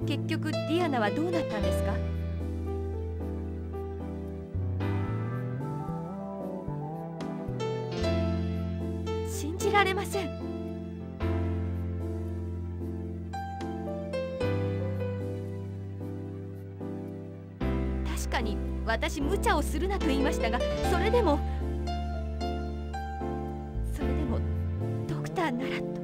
結局ディアナはどうなったんですか？信じられません。確かに私無茶をするなと言いましたが、それでもドクターならと。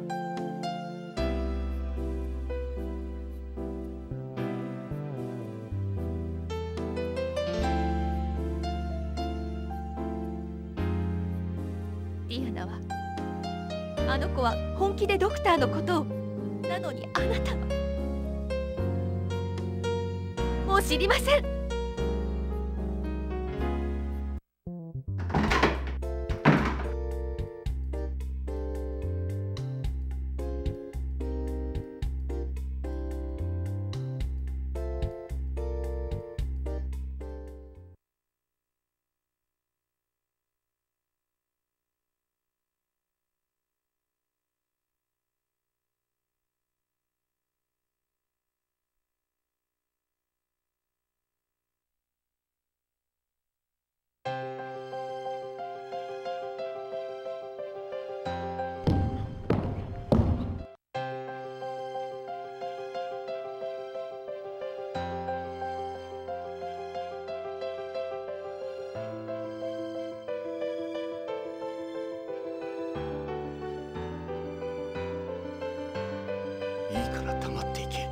ディアナは、あの子は本気でドクターのことを。なのにあなたは。もう知りません。 いいから黙っていけ。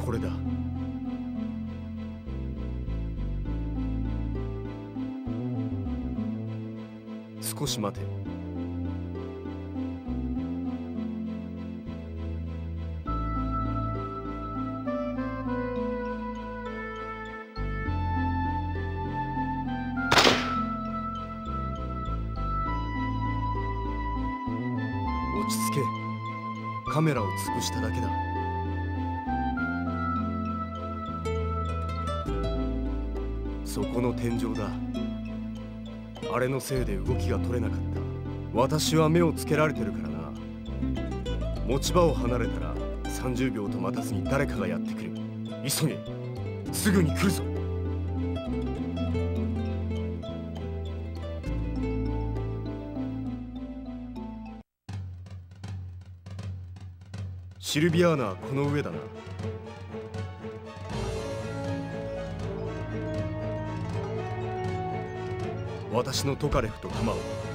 これだ。少し待て。落ち着け。カメラを潰しただけだ。そこの天井だ。あれのせいで動きが取れなかった。私は目をつけられてるからな。持ち場を離れたら30秒と待たずに誰かがやってくる。急げ。すぐに来るぞ。シルビアーナはこの上だな。私のトカレフと弾を。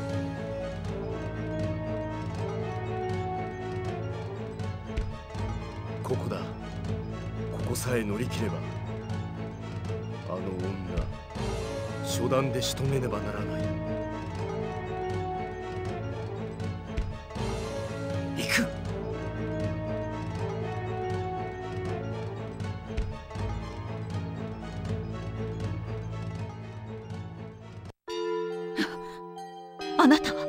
ここだ。ここさえ乗り切ればあの女初段で仕留めねばならない。行く。 あなたは。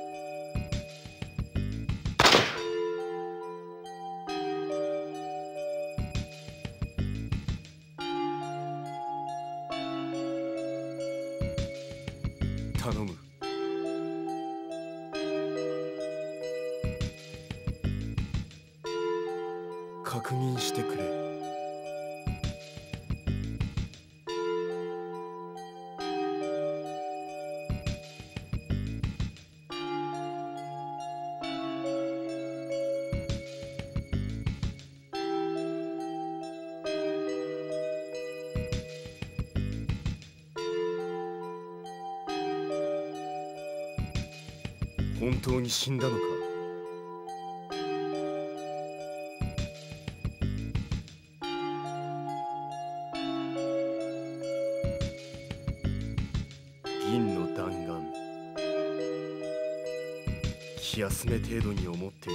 頼む。確認してくれ。本当に死んだのか。銀の弾丸、気休め程度に思ってい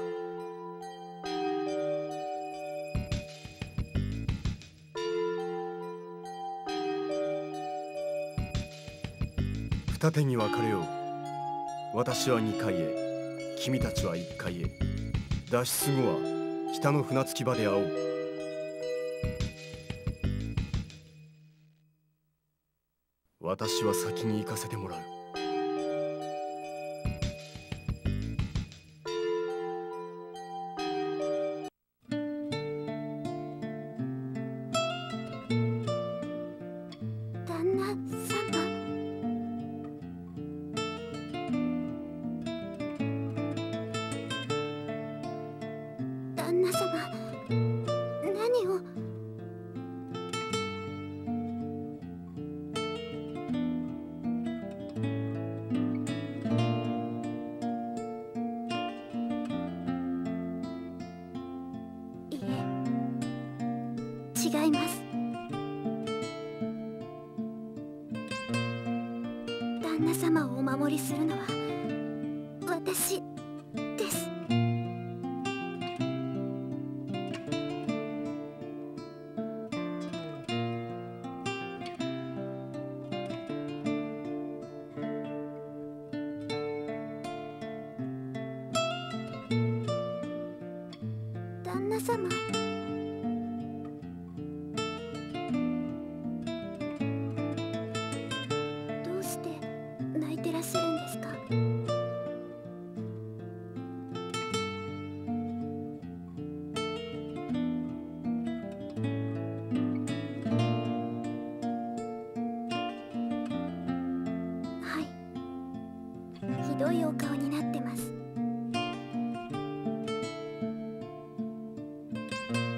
たが、二手に分かれよう。私は2階へ、君たちは1階へ。脱出後は北の船着き場で会おう。私は先に行かせてもらう。 旦那様。旦那様、何を。いえ、違います。旦那様をお守りするのは私です。旦那様。どうして泣いてらっしゃるんですか？はい、ひどいお顔になってます。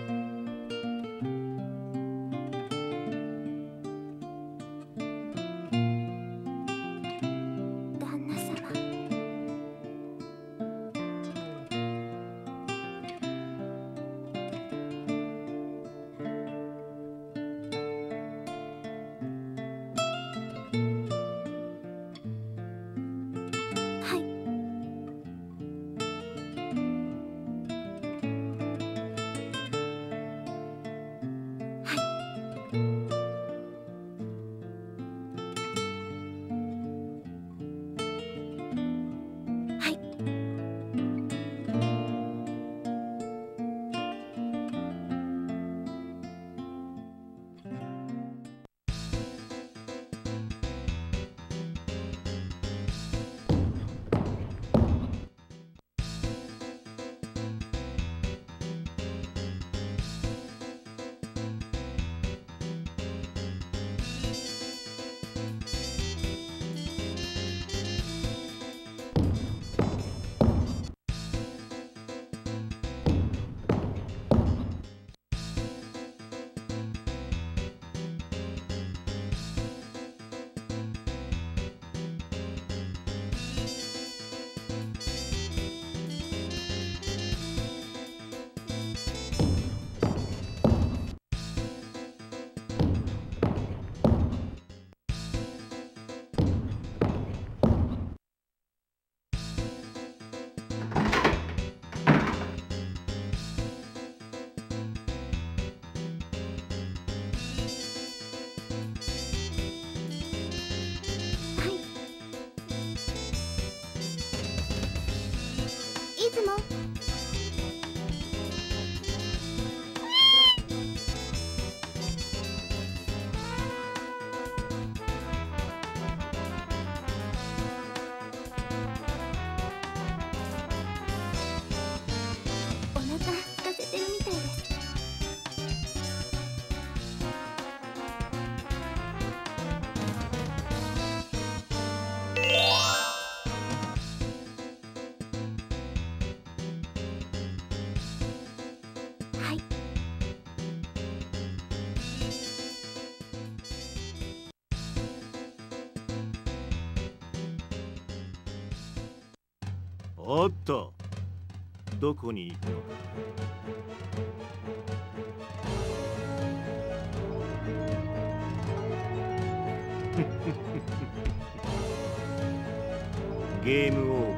お腹空かせてるみたいです。はい。 おっと、どこに行くのか。ゲームオーバー。